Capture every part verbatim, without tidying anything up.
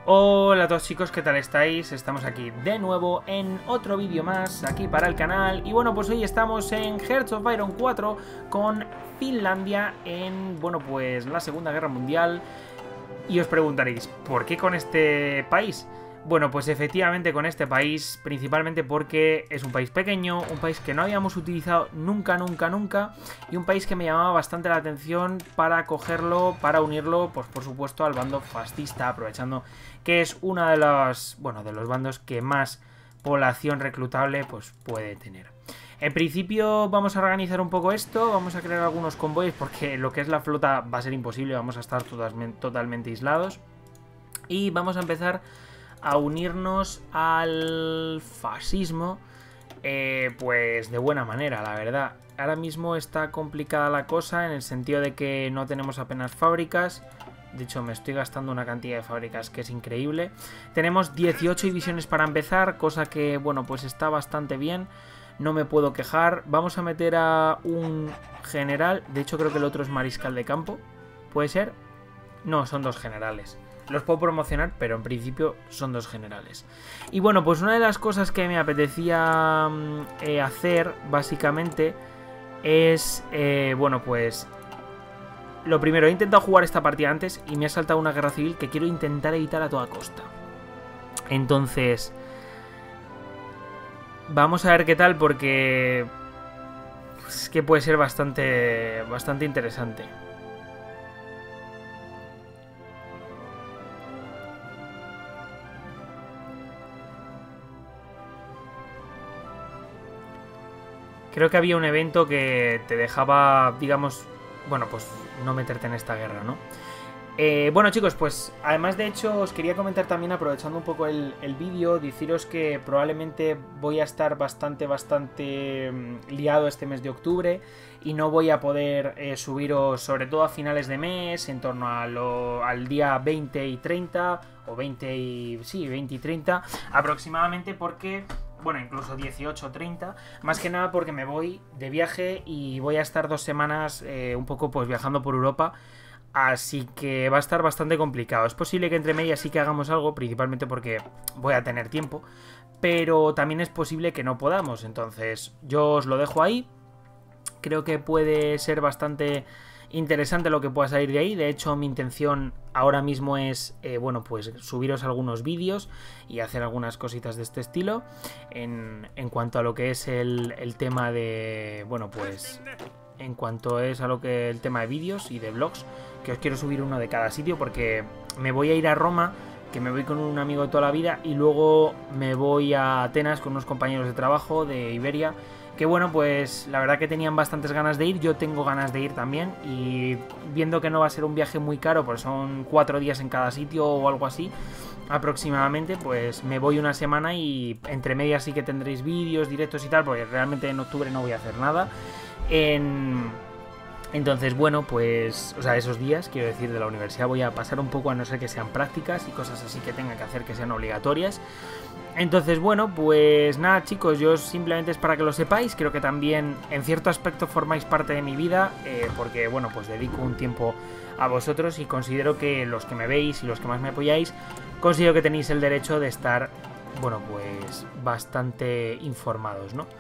Hola a todos chicos, ¿qué tal estáis? Estamos aquí de nuevo en otro vídeo más aquí para el canal. Y bueno, pues hoy estamos en Hearts of Iron cuatro con Finlandia en, bueno, pues la Segunda Guerra Mundial. Y os preguntaréis, ¿por qué con este país? Bueno, pues efectivamente con este país, principalmente porque es un país pequeño, un país que no habíamos utilizado nunca, nunca, nunca, y un país que me llamaba bastante la atención para cogerlo, para unirlo, pues por supuesto al bando fascista, aprovechando que es uno de los, bueno, de los bandos que más población reclutable pues puede tener. En principio vamos a organizar un poco esto, vamos a crear algunos convoyes porque lo que es la flota va a ser imposible, vamos a estar totalmente aislados. Y vamos a empezar a unirnos al fascismo, eh, pues de buena manera, la verdad. Ahora mismo está complicada la cosa en el sentido de que no tenemos apenas fábricas. De hecho, me estoy gastando una cantidad de fábricas que es increíble. Tenemos dieciocho divisiones para empezar, cosa que, bueno, pues está bastante bien. No me puedo quejar. Vamos a meter a un general. De hecho, creo que el otro es mariscal de campo. ¿Puede ser? No, son dos generales. Los puedo promocionar, pero en principio son dos generales. Y bueno, pues una de las cosas que me apetecía eh, hacer, básicamente, es, eh, bueno, pues... Lo primero, he intentado jugar esta partida antes y me ha saltado una guerra civil que quiero intentar evitar a toda costa. Entonces... Vamos a ver qué tal, porque... Es que puede ser bastante, bastante interesante. Creo que había un evento que te dejaba, digamos, bueno, pues no meterte en esta guerra, ¿no? Eh, bueno chicos, pues además de hecho os quería comentar también, aprovechando un poco el, el vídeo, deciros que probablemente voy a estar bastante, bastante mmm, liado este mes de octubre y no voy a poder eh, subiros, sobre todo a finales de mes, en torno a lo, al día veinte y treinta, o veinte y... sí, veinte y treinta aproximadamente, porque... Bueno, incluso dieciocho o treinta, más que nada porque me voy de viaje y voy a estar dos semanas eh, un poco pues viajando por Europa, así que va a estar bastante complicado. Es posible que entre medias sí que hagamos algo, principalmente porque voy a tener tiempo, pero también es posible que no podamos, entonces yo os lo dejo ahí. Creo que puede ser bastante interesante lo que pueda salir de ahí. De hecho, mi intención ahora mismo es, eh, bueno, pues subiros algunos vídeos y hacer algunas cositas de este estilo. En, en cuanto a lo que es el, el tema de, bueno, pues en cuanto es a lo que el tema de vídeos y de vlogs, que os quiero subir uno de cada sitio, porque me voy a ir a Roma, que me voy con un amigo de toda la vida, y luego me voy a Atenas con unos compañeros de trabajo de Iberia, que bueno, pues la verdad que tenían bastantes ganas de ir, yo tengo ganas de ir también, y viendo que no va a ser un viaje muy caro, pues son cuatro días en cada sitio o algo así aproximadamente, pues me voy una semana y entre medias sí que tendréis vídeos, directos y tal, porque realmente en octubre no voy a hacer nada. En... Entonces, bueno, pues, o sea, esos días, quiero decir, de la universidad voy a pasar un poco, a no ser que sean prácticas y cosas así que tenga que hacer que sean obligatorias. Entonces, bueno, pues nada chicos, yo simplemente es para que lo sepáis, creo que también en cierto aspecto formáis parte de mi vida, eh, porque bueno, pues dedico un tiempo a vosotros y considero que los que me veis y los que más me apoyáis, considero que tenéis el derecho de estar, bueno, pues bastante informados, ¿no?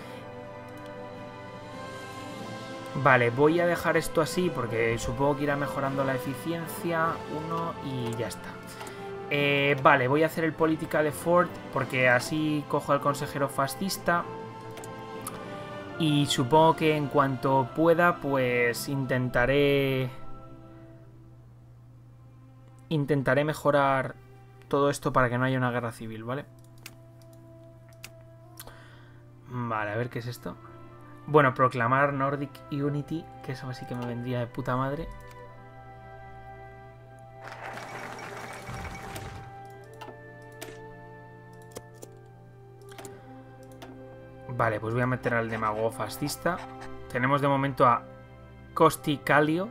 Vale, voy a dejar esto así porque supongo que irá mejorando la eficiencia, uno y ya está. Eh, vale, voy a hacer el Political Effort porque así cojo al consejero fascista. Y supongo que en cuanto pueda, pues intentaré... Intentaré mejorar todo esto para que no haya una guerra civil, ¿vale? Vale, a ver qué es esto. Bueno, proclamar Nordic Unity, que eso sí que me vendría de puta madre. Vale, pues voy a meter al demagogo fascista. Tenemos de momento a Costi Calio.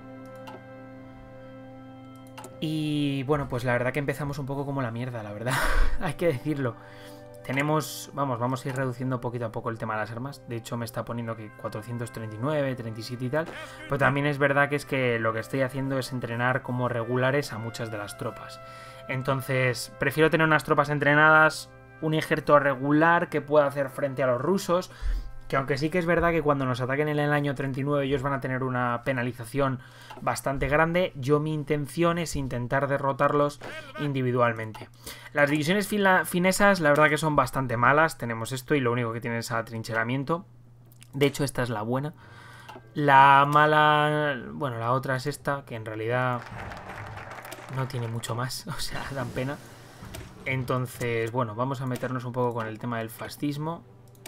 Y bueno, pues la verdad que empezamos un poco como la mierda, la verdad. Hay que decirlo. Tenemos, vamos, vamos a ir reduciendo poquito a poco el tema de las armas. De hecho me está poniendo que cuatrocientos treinta y nueve, treinta y siete y tal. Pero también es verdad que es que lo que estoy haciendo es entrenar como regulares a muchas de las tropas. Entonces, prefiero tener unas tropas entrenadas, un ejército regular que pueda hacer frente a los rusos, que aunque sí que es verdad que cuando nos ataquen en el año treinta y nueve ellos van a tener una penalización bastante grande, yo mi intención es intentar derrotarlos individualmente. Las divisiones finesas la verdad que son bastante malas, tenemos esto y lo único que tienen es atrincheramiento. De hecho esta es la buena. La mala, bueno, la otra es esta, que en realidad no tiene mucho más, o sea, dan pena. Entonces, bueno, vamos a meternos un poco con el tema del fascismo.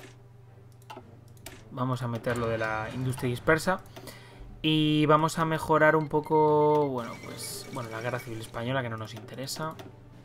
Vamos a meter lo de la industria dispersa. Y vamos a mejorar un poco, bueno, pues, bueno, la guerra civil española, que no nos interesa.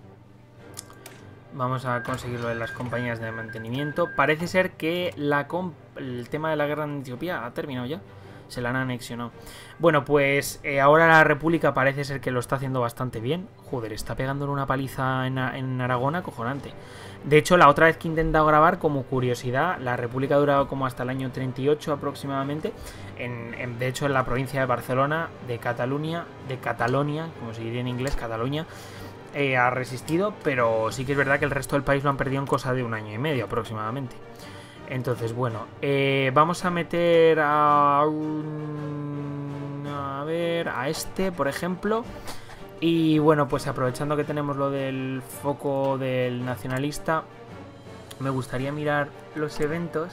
Vamos a conseguir lo de las compañías de mantenimiento. Parece ser que la el tema de la guerra en Etiopía ha terminado ya. Se la han anexionado. Bueno, pues eh, ahora la República parece ser que lo está haciendo bastante bien. Joder, está pegándole una paliza en, en Aragón acojonante. De hecho, la otra vez que he intentado grabar, como curiosidad, la República ha durado como hasta el año treinta y ocho aproximadamente. En, en, de hecho, en la provincia de Barcelona, de Cataluña, de Catalonia, como se diría en inglés, Cataluña, eh, ha resistido, pero sí que es verdad que el resto del país lo han perdido en cosa de un año y medio aproximadamente. Entonces, bueno, eh, vamos a meter a un... a ver, a este, por ejemplo. Y bueno, pues aprovechando que tenemos lo del foco del nacionalista, me gustaría mirar los eventos.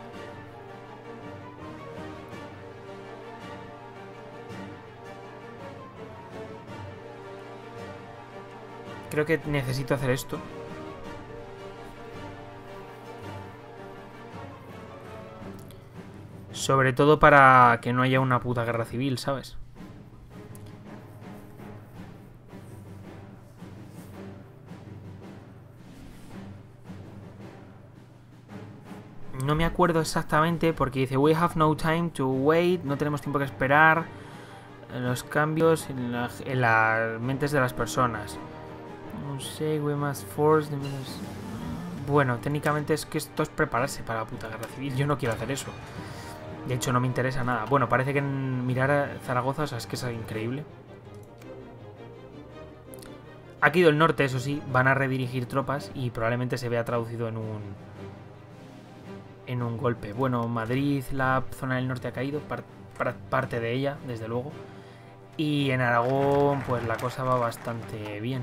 Creo que necesito hacer esto. Sobre todo para que no haya una puta guerra civil, ¿sabes? No me acuerdo exactamente porque dice we have no time to wait, no tenemos tiempo que esperar. Los cambios en, la, en las mentes de las personas. No sé, we must force the... Bueno, técnicamente es que esto es prepararse para la puta guerra civil. Yo no quiero hacer eso. De hecho, no me interesa nada. Bueno, parece que en mirar a Zaragoza, o sea, es que es increíble. Aquí del norte, eso sí, van a redirigir tropas y probablemente se vea traducido en un... en un golpe. Bueno, Madrid, la zona del norte ha caído, par, par, parte de ella, desde luego. Y en Aragón, pues la cosa va bastante bien.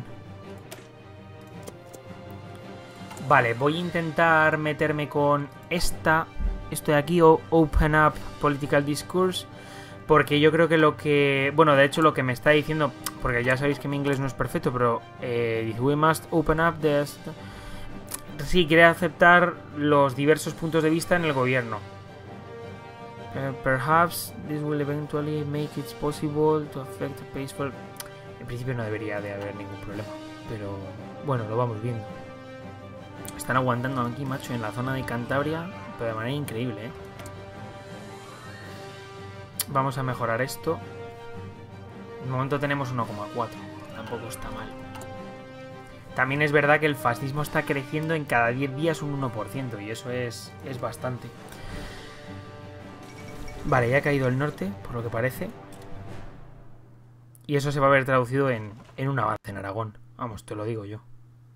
Vale, voy a intentar meterme con esta... Esto de aquí, Open Up Political Discourse, porque yo creo que lo que... Bueno, de hecho lo que me está diciendo, porque ya sabéis que mi inglés no es perfecto, pero eh, dice, we must open up this... Sí, quiere aceptar los diversos puntos de vista en el gobierno. Uh, perhaps this will eventually make it possible to affect the peaceful... En principio no debería de haber ningún problema, pero bueno, lo vamos viendo. Están aguantando aquí, macho, en la zona de Cantabria, pero de manera increíble, ¿eh? Vamos a mejorar esto. De momento tenemos uno coma cuatro. Tampoco está mal. También es verdad que el fascismo está creciendo en cada diez días un uno por ciento. Y eso es, es bastante. Vale, ya ha caído el norte, por lo que parece. Y eso se va a ver traducido en, en un avance en Aragón. Vamos, te lo digo yo.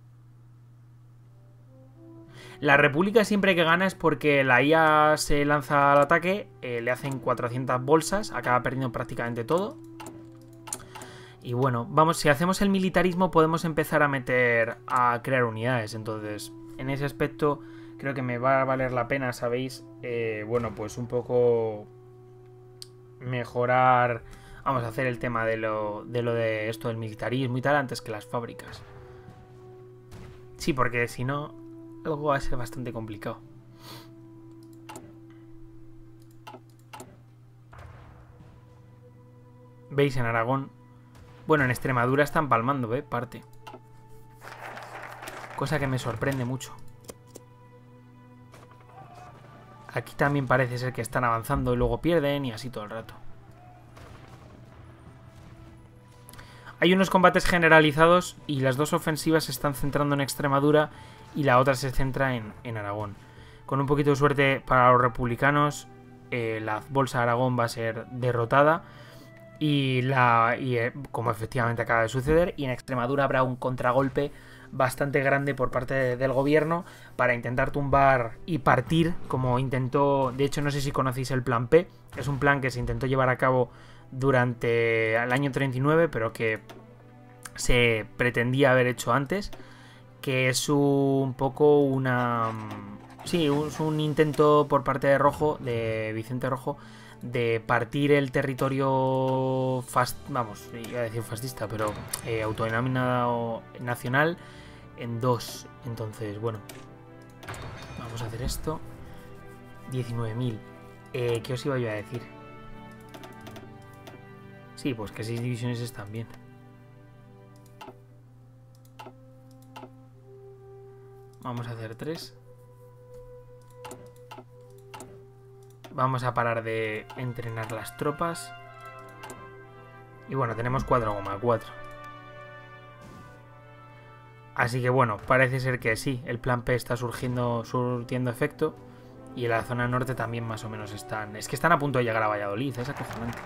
La República siempre que gana es porque la I A se lanza al ataque, eh, le hacen cuatrocientas bolsas, acaba perdiendo prácticamente todo. Y bueno, vamos, si hacemos el militarismo podemos empezar a meter, a crear unidades. Entonces, en ese aspecto creo que me va a valer la pena, ¿sabéis? Eh, bueno, pues un poco mejorar, vamos a hacer el tema de lo, de lo de esto del militarismo y tal antes que las fábricas. Sí, porque si no... Luego va a ser bastante complicado. ¿Veis? En Aragón. Bueno, en Extremadura están palmando, ¿eh? Parte. Cosa que me sorprende mucho. Aquí también parece ser que están avanzando y luego pierden y así todo el rato. Hay unos combates generalizados y las dos ofensivas se están centrando en Extremadura y la otra se centra en, en Aragón. Con un poquito de suerte para los republicanos, eh, la bolsa de Aragón va a ser derrotada Y, la, y eh, como efectivamente acaba de suceder, y en Extremadura habrá un contragolpe bastante grande por parte de, del gobierno para intentar tumbar y partir, como intentó, de hecho no sé si conocéis el plan P, es un plan que se intentó llevar a cabo durante el año treinta y nueve, pero que se pretendía haber hecho antes, que es un poco una... Sí, es un intento por parte de Rojo, de Vicente Rojo, de partir el territorio fast, vamos, iba a decir fascista, pero eh, autodenominado nacional en dos. Entonces, bueno, vamos a hacer esto. diecinueve mil. Eh, ¿Qué os iba yo a decir? Sí, pues que seis divisiones están bien. Vamos a hacer tres. Vamos a parar de entrenar las tropas. Y bueno, tenemos cuatro coma cuatro. Así que bueno, parece ser que sí, el plan P está surgiendo, surtiendo efecto. Y en la zona norte también más o menos están... Es que están a punto de llegar a Valladolid, es acojonante.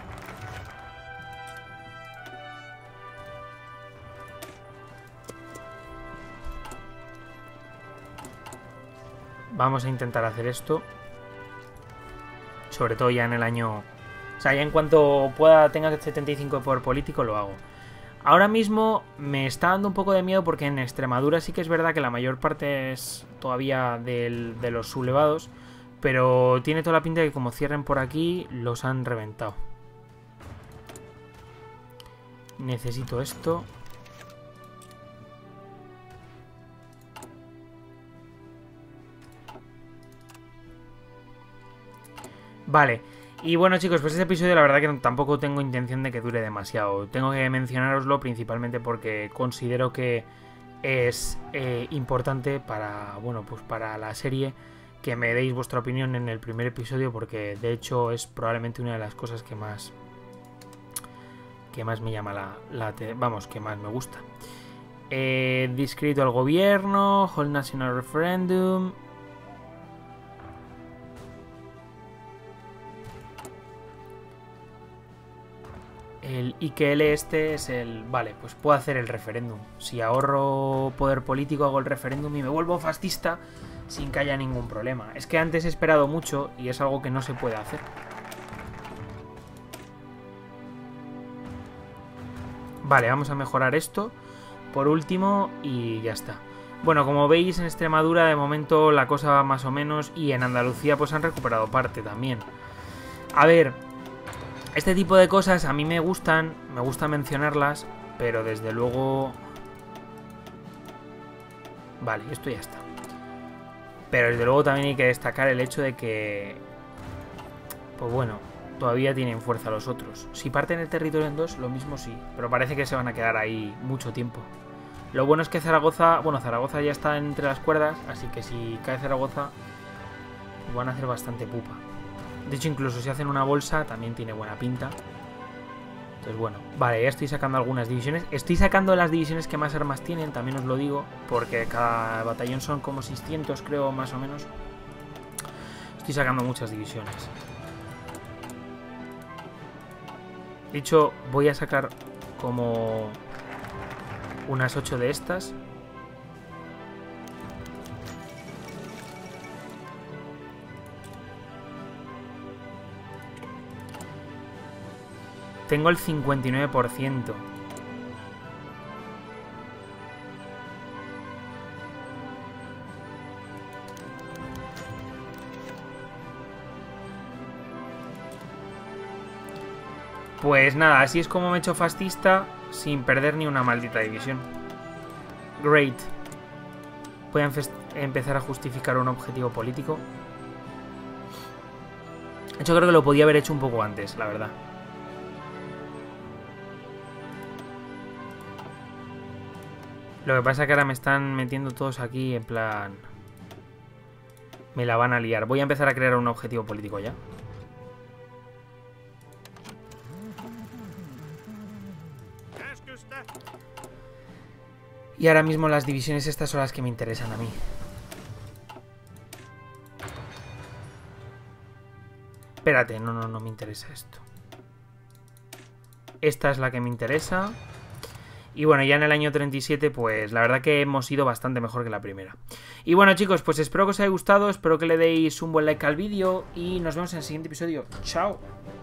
Vamos a intentar hacer esto. Sobre todo ya en el año... O sea, ya en cuanto pueda, tenga setenta y cinco de poder político, lo hago. Ahora mismo me está dando un poco de miedo porque en Extremadura sí que es verdad que la mayor parte es todavía del, de los sublevados, pero tiene toda la pinta de que como cierren por aquí, los han reventado. Necesito esto. Vale. Y bueno, chicos, pues este episodio la verdad que tampoco tengo intención de que dure demasiado. Tengo que mencionároslo principalmente porque considero que es eh, importante para, bueno, pues para la serie que me deis vuestra opinión en el primer episodio, porque de hecho es probablemente una de las cosas que más que más me llama la, la vamos, que más me gusta. Eh, Discreto al gobierno, Hold National Referendum. El I Q L este es el... Vale, pues puedo hacer el referéndum. Si ahorro poder político, hago el referéndum y me vuelvo fascista sin que haya ningún problema. Es que antes he esperado mucho y es algo que no se puede hacer. Vale, vamos a mejorar esto por último y ya está. Bueno, como veis en Extremadura de momento la cosa va más o menos, y en Andalucía pues han recuperado parte también. A ver... Este tipo de cosas a mí me gustan, me gusta mencionarlas, pero desde luego... Vale, esto ya está. Pero desde luego también hay que destacar el hecho de que... Pues bueno, todavía tienen fuerza los otros. Si parten el territorio en dos, lo mismo sí, pero parece que se van a quedar ahí mucho tiempo. Lo bueno es que Zaragoza... Bueno, Zaragoza ya está entre las cuerdas, así que si cae Zaragoza, pues van a hacer bastante pupa. De hecho, incluso si hacen una bolsa, también tiene buena pinta. Entonces, bueno. Vale, ya estoy sacando algunas divisiones. Estoy sacando las divisiones que más armas tienen, también os lo digo, porque cada batallón son como seiscientos, creo, más o menos. Estoy sacando muchas divisiones. De hecho, voy a sacar como unas ocho de estas. Tengo el cincuenta y nueve por ciento. Pues nada, así es como me he hecho fascista sin perder ni una maldita división. Great. Voy a empezar a justificar un objetivo político. De hecho, creo que lo podía haber hecho un poco antes, la verdad. Lo que pasa es que ahora me están metiendo todos aquí en plan... Me la van a liar. Voy a empezar a crear un objetivo político ya. Y ahora mismo las divisiones estas son las que me interesan a mí. Espérate, no, no, no me interesa esto. Esta es la que me interesa. Y bueno, ya en el año treinta y siete, pues la verdad que hemos ido bastante mejor que la primera. Y bueno, chicos, pues espero que os haya gustado, espero que le deis un buen like al vídeo y nos vemos en el siguiente episodio. ¡Chao!